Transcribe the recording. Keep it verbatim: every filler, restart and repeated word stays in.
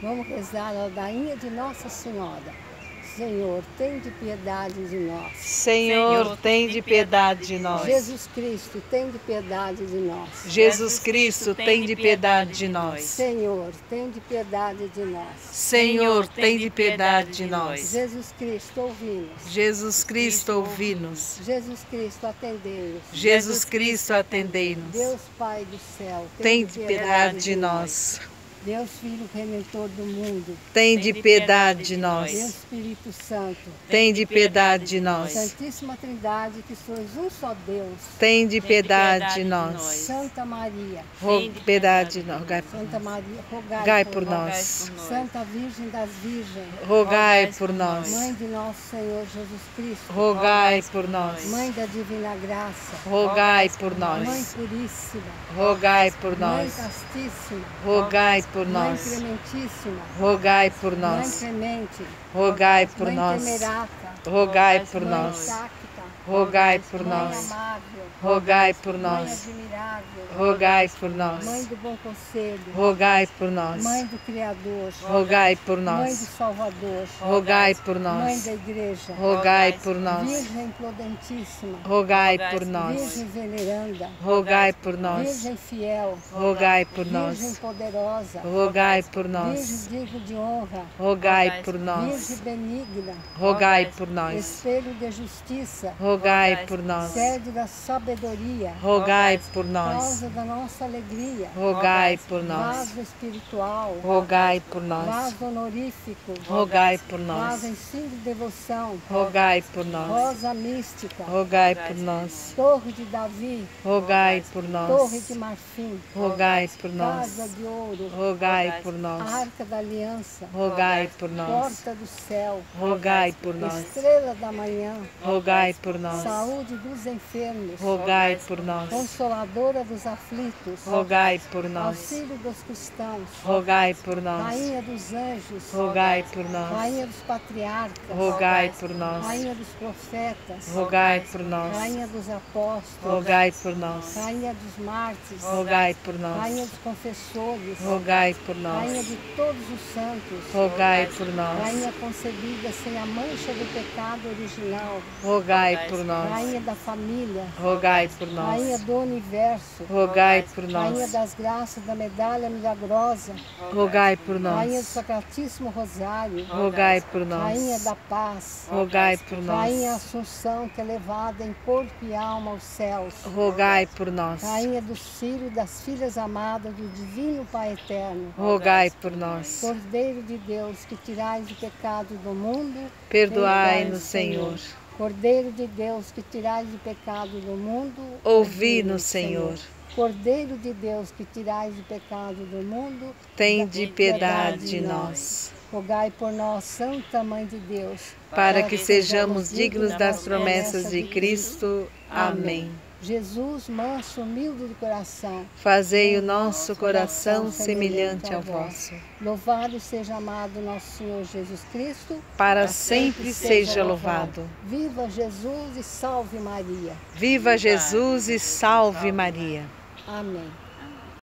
Vamos rezar a ladainha de Nossa Senhora. Senhor, tem de piedade de nós. Senhor, tem de piedade de nós. Jesus Cristo, tem de piedade de nós. Jesus Cristo, tem de piedade de nós. Senhor, tem de piedade de nós. Senhor, tem de piedade de nós. Jesus Cristo, ouvi-nos. Jesus Cristo, ouvi-nos. Jesus Cristo, atendei-nos. Jesus Cristo, atendei-nos. Deus Pai do céu, Tem de piedade de nós. Deus Filho Redentor do mundo, Tem de piedade de Deus nós. Espírito Santo, Tem de piedade de nós. Santíssima Trindade, que sois um só Deus, Tem de piedade de nós. Santa Maria, Ro- Piedade de nós. Rogai por Santa nós. Maria, rogai, Rogai por por nós. nós. Santa Virgem das Virgens, Rogai por nós. Mãe de nosso Senhor Jesus Cristo, Rogai por nós. Mãe da Divina Graça, Rogai por Mãe nós. Puríssima, Rogai por Mãe nós. Castíssima, Rogai por Mãe nós. Clementíssima, Rogai por Mãe nós. Clemente, Rogai por Mãe nós. Temerata, Rogai por Mãe nós. Intacta, Rogai por Mãe nós. Amável, Rogai por Mãe nós. Admirável, Rogai por Mãe nós. do Bom Conselho, Rogai por nós. Mãe do Criador, Rogai por Mãe do nós. Salvador, Rogai por Mãe nós. da Igreja, Rogai por nós. Virgem Prudentíssima, Rogai por nós. Virgem Veneranda, Rogai por nós. Virgem Fiel, Rogai por Virgem nós. Poderosa, Rogai por nós. Virgem digna de honra, Rogai por Virgem nós. benigna, Rogai por nós. Espelho de justiça, Rogai por nós. sede da sabedoria, Rogai por nós. causa da nossa alegria, Rogai por nós. vaso espiritual, Rogai por nós. vaso honorífico, Rogai por vaso nós. ensino de devoção, Rogai por nós. rosa mística, Rogai por nós. torre de Davi, Rogai por torre de nós. marfim, Rogai por casa nós. de ouro, Rogai por nós. arca da aliança, Rogai por nós. porta do céu, Rogai por nós. estrela da manhã, Rogai por nós. saúde dos enfermos, Rogai por nós. consoladora dos aflitos, Rogai por nós. auxílio dos cristãos, Rogai por nós. rainha dos anjos, Rogai por nós. rainha dos patriarcas, Rogai por nós. rainha dos profetas, Rogai por nós. rainha dos apóstolos, Rogai por nós. rainha dos mártires, Rogai por rainha nós. dos confessores, Rogai por rainha nós. de todos os santos, Rogai por nós. rainha concebida sem a mancha do pecado original, Rogai por nós. rainha da família, Rogai por rainha nós. do universo, Rogai por rainha nós. das graças da medalha milagrosa, Rogai por rainha do nós. Sacratíssimo Rosário, Rogai por rainha nós. da paz, Rogai por rainha nós. Assunção, que é levada em corpo e alma aos céus, Rogai por nós. rainha dos filhos e das filhas amadas do divino Pai Eterno, Rogai por nós. Cordeiro de Deus, que tirais o pecado do mundo, Perdoai-nos, Senhor. Cordeiro de Deus, que tirais o pecado do mundo, Ouvi-nos, Senhor. Cordeiro de Deus, que tirais o pecado do mundo, Tende piedade de nós, rogai por nós, Santa Mãe de Deus, para que sejamos dignos das promessas de Cristo. Amém. Jesus, manso, humilde de coração, Fazei o nosso coração semelhante ao vosso, louvado seja amado nosso Senhor Jesus Cristo, para sempre seja louvado. Viva Jesus e salve Maria. Viva Jesus e salve Maria. Amém.